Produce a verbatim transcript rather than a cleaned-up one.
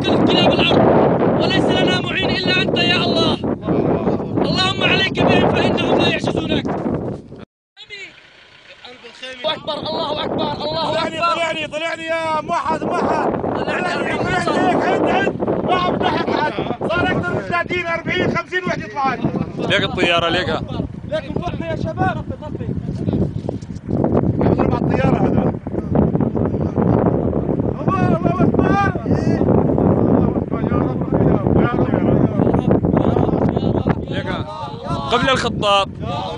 كلاب الأرض، وليس لنا معين إلا أنت يا الله. اللهم عليك بهم فإنهم لا يعجزونك. الله أكبر الله أكبر الله طلعني أكبر. طلعني طلعني يا موحد موحد طلعني طلعني هيك عند عند ما بضحك حد. صار أكثر من ثلاثين أربعين خمسين وحدة يطلع لي. ليك الطيارة ليكها ليكم طفي يا شباب. طفي طفي يضرب على الطيارة هذول. الله الله أكبر. ليكها قبل الخطاب.